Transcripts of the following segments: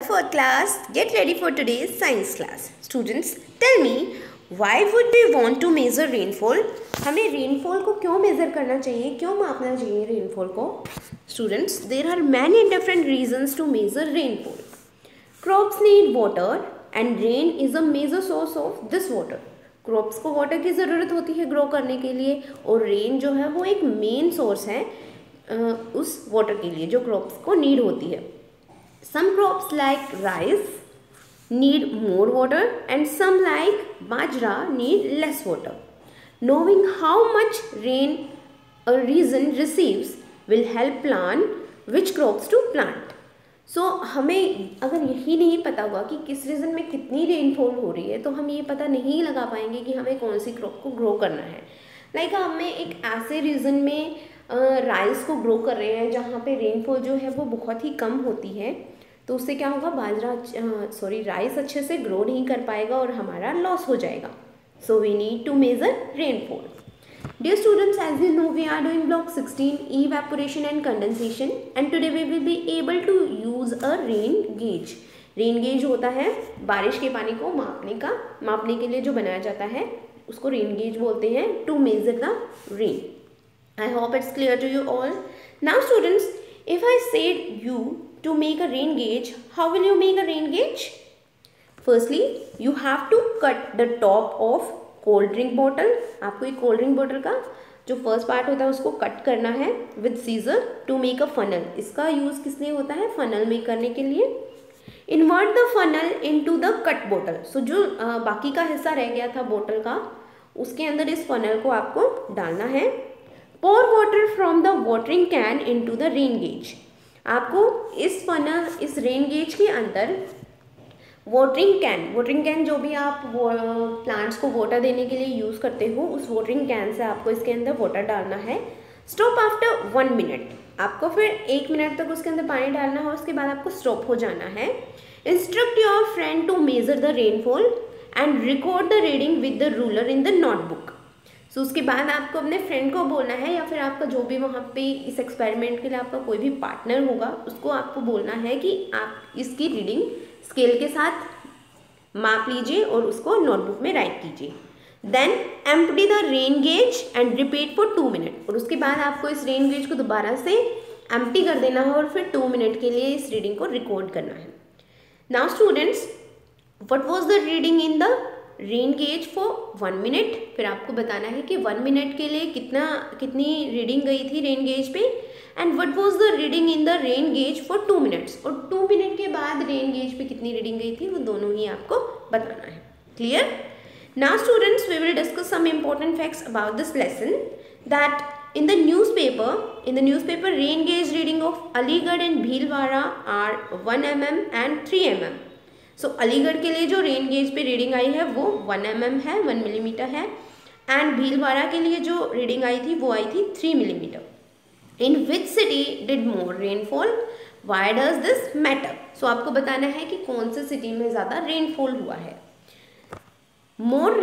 For class, get ready for today's science class. Students, tell me, why would we want to measure rainfall? हमें rainfall को क्यों measure करना चाहिए, क्यों मापना चाहिए rainfall को? Students, there are many different reasons to measure rainfall. Crops need water and rain is a major source of this water. Crops को वाटर की ज़रूरत होती है ग्रो करने के लिए, और रेन जो है वो एक मेन सोर्स है उस वाटर के लिए जो क्रॉप्स को नीड होती है. Some crops like rice need more water and some like bajra need less water. Knowing how much rain a region receives will help plan which crops to plant. So हमें अगर यही नहीं पता होगा कि किस रीजन में कितनी रेनफॉल हो रही है तो हम ये पता नहीं लगा पाएंगे कि हमें कौन सी क्रॉप को ग्रो करना है. हमें एक ऐसे रीजन में राइस को ग्रो कर रहे हैं जहाँ पे रेनफॉल जो है वो बहुत ही कम होती है, तो उससे क्या होगा, राइस अच्छे से ग्रो नहीं कर पाएगा और हमारा लॉस हो जाएगा. So we need to measure rainfall. Dear students, as you know, we are doing block 16 evaporation and condensation, and today we will be able to use a rain gauge. Rain gauge होता है बारिश के पानी को मापने के लिए जो बनाया जाता है, उसको रेन गेज बोलते हैं, to measure the rain. I hope it's clear to you all. Now students, if I said you to make a rain gauge, how will you make a rain gauge? Firstly, you have to cut the top of cold drink bottle. आपको एक cold drink bottle का जो first part होता है उसको cut करना है with scissor to make a funnel. इसका यूज़ किस लिए होता है, फनल मेक करने के लिए. Invert the funnel into the cut bottle. So जो बाकी का हिस्सा रह गया था बॉटल का, उसके अंदर इस फनल को आपको डालना है. pour water from the watering can into the rain gauge. आपको इस रेन गेज के अंदर वाटरिंग कैन जो भी आप प्लांट्स को वाटर देने के लिए यूज़ करते हो, उस वाटरिंग कैन से आपको इसके अंदर वाटर डालना है. Stop after 1 minute. आपको फिर 1 मिनट तक उसके अंदर पानी डालना है और उसके बाद आपको स्टॉप हो जाना है. Instruct your friend to measure the rainfall and record the reading with the ruler in the notebook. So उसके बाद आपको अपने फ्रेंड को बोलना है, या फिर आपका जो भी वहाँ पे इस एक्सपेरिमेंट के लिए आपका कोई भी पार्टनर होगा, उसको आपको बोलना है कि आप इसकी रीडिंग स्केल के साथ माप लीजिए और उसको नोटबुक में राइट कीजिए. Then empty the rain gauge and repeat for 2 minute. और उसके बाद आपको इस रेन गेज को दोबारा से एम्प्टी कर देना है और फिर 2 मिनट के लिए इस रीडिंग को रिकॉर्ड करना है. Now students, what was the reading in the rain gauge for 1 minute. फिर आपको बताना है कि 1 मिनट के लिए कितनी रीडिंग गई थी रेन गेज पे, and what was the reading in the rain gauge for 2 minutes. और 2 मिनट के बाद रेन गेज पे कितनी रीडिंग गई थी वो दोनों ही आपको बताना है. Clear? Now students, we will discuss some important facts about this lesson. That in the newspaper rain gauge reading of Aligarh and Bhilwara are 1 mm and 3 mm. So Aligarh के लिए जो रेन गेज पे रीडिंग आई है वो 1 mm है, 1 millimetre है, and Bhilwara के लिए जो रीडिंग आई थी वो आई थी 3 millimetre. In which city did more rainfall, why does this matter. So आपको बताना है कि कौन से सिटी में ज़्यादा रेनफॉल हुआ है. More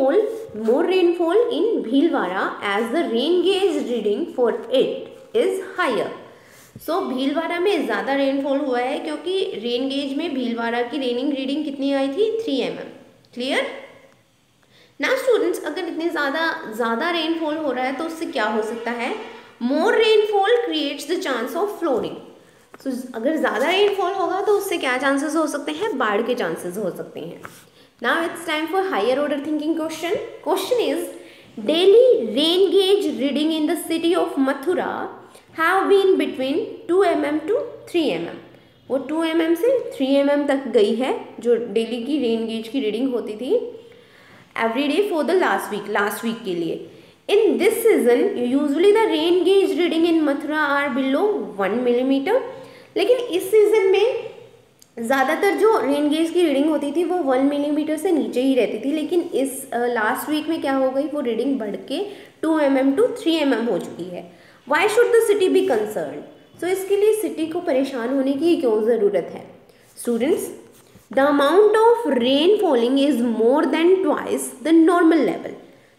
rainfall in Bhilwara as the rain gauge reading for it is higher. So Bhilwara में ज़्यादा रेनफॉल हुआ है क्योंकि रेन गेज में भीलवाड़ा की रीडिंग कितनी आई थी, 3 mm. क्लियर? नाउ स्टूडेंट्स, अगर इतनी ज़्यादा रेनफॉल हो रहा है तो उससे क्या हो सकता है, more rainfall creates the chance of flooding. So अगर ज़्यादा रेनफॉल होगा तो उससे क्या चांसेस हो सकते हैं, बाढ़ के चांसेस हो सकते हैं. Now it's time for higher order thinking question. Question is, daily rain gauge reading in the city of Mathura have been between 2 mm to 3 mm. वो 2 mm से 3 mm तक गई है जो डेली की रेन गेज की रीडिंग होती थी every day for the last week के लिए. In this season usually the rain gauge reading in Mathura are below 1 millimetre. लेकिन इस सीजन में ज़्यादातर जो रेन गेज की रीडिंग होती थी वो 1 मिलीमीटर से नीचे ही रहती थी, लेकिन इस लास्ट वीक में क्या हो गई, वो रीडिंग बढ़ के 2 mm to 3 mm हो चुकी है. Why should the city be concerned? So इसके लिए सिटी को परेशान होने की क्यों ज़रूरत है. Students, the amount of rain falling is more than twice the normal level.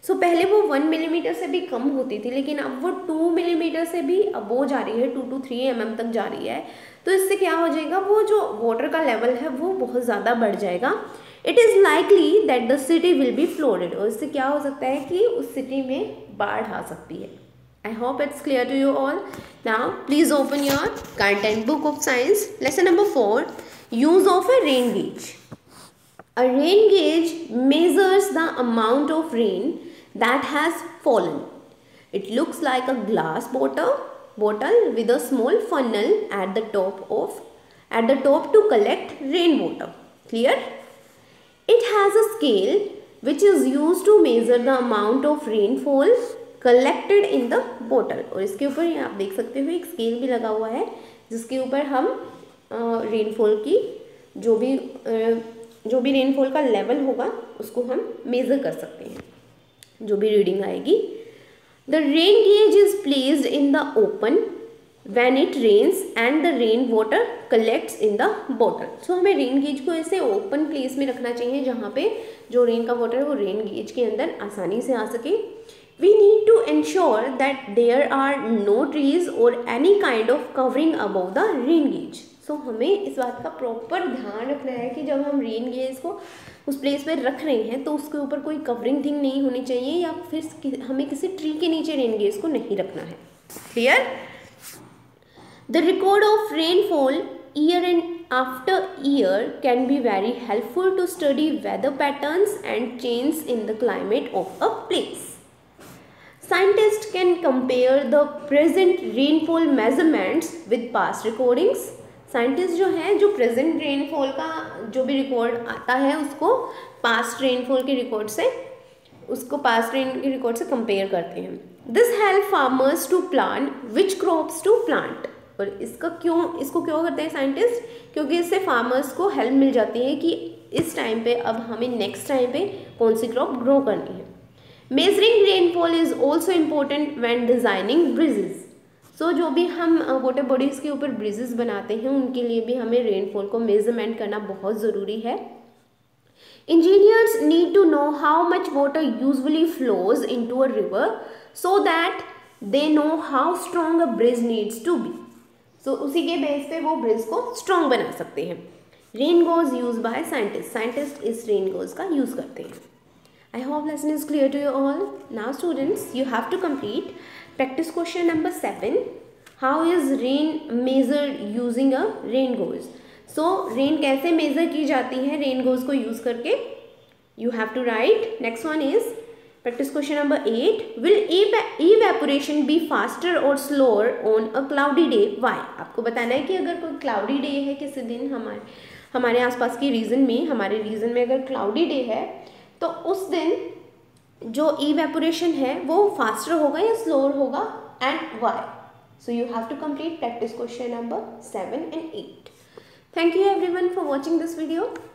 सो पहले वो 1 मिलीमीटर से भी कम होती थी, लेकिन अब वो 2 मिलीमीटर से भी अबो जा रही है, 2 to 3 mm तक जा रही है। तो इससे क्या हो जाएगा, वो जो वाटर का लेवल है वो बहुत ज़्यादा बढ़ जाएगा। It is likely that the city will be flooded, और इससे क्या हो सकता है कि उस सिटी में बाढ़ आ सकती है। I hope it's clear to you all. Now please open your content book of science, lesson number 4, use of a rain gauge. A rain gauge measures the amount of rain that has fallen. It looks like a glass bottle with a small funnel at the top to collect rainwater. Clear? It has a scale which is used to measure the amount of rainfall collected in the bottle. और इसके ऊपर आप देख सकते हो एक scale भी लगा हुआ है, जिसके ऊपर हम रेनफॉल की जो भी रेनफॉल का लेवल होगा उसको हम मेज़र कर सकते हैं, जो भी रीडिंग आएगी। The rain gauge is placed in the open when it rains and the rain water collects in the bottle. So हमें रेन गेज को ऐसे ओपन प्लेस में रखना चाहिए जहाँ पे जो रेन का वाटर है वो रेन गेज के अंदर आसानी से आ सके। We need to ensure that there are no trees और any kind of covering above the rain gauge. So हमें इस बात का प्रॉपर ध्यान रखना है कि जब हम रेन गेज को उस प्लेस पे रख रहे हैं तो उसके ऊपर कोई कवरिंग थिंग नहीं होनी चाहिए, या फिर हमें किसी ट्री के नीचे रेन गेज को नहीं रखना है। Clear? The record of rainfall year and after year can be very helpful to study weather patterns and change in the climate of a place. Scientists can compare the present rainfall measurements with past recordings. Scientist जो है जो present rainfall का जो भी record आता है उसको past rainfall के रिकॉर्ड से कंपेयर करते हैं। This help farmers to plan which crops to plant. और इसको क्यों करते हैं साइंटिस्ट? क्योंकि इससे फार्मर्स को हेल्प मिल जाती है कि इस टाइम पे अब हमें नेक्स्ट टाइम पे कौन सी क्रॉप ग्रो करनी है। Measuring rainfall is also important when designing bridges. So जो भी हम वाटर बॉडीज़ के ऊपर ब्रिजेस बनाते हैं उनके लिए भी हमें रेनफॉल को मेजरमेंट करना बहुत ज़रूरी है। Engineers need to know how much water usually flows into a river so that they know how strong a bridge needs to be. So उसी के बेस पे वो ब्रिज को स्ट्रॉन्ग बना सकते हैं। Rain gauges use by scientist इस rain gauge का यूज़ करते हैं। I hope lesson is clear to you all. Now students, you have to complete practice question number 7. How is rain measured using a rain gauge? So rain कैसे measure की जाती है rain gauge को use करके? You have to write. Next one is practice question number 8. Will evaporation be faster or slower on a cloudy day? Why? आपको बताना है कि अगर कोई cloudy day है किसी दिन हमारे आसपास के रीजन में, हमारे रीजन में अगर cloudy day है तो उस दिन जो इवेपोरेशन है वो फास्टर होगा या स्लोअर होगा, and why? So you have to complete practice question number 7 and 8. Thank you everyone for watching this video.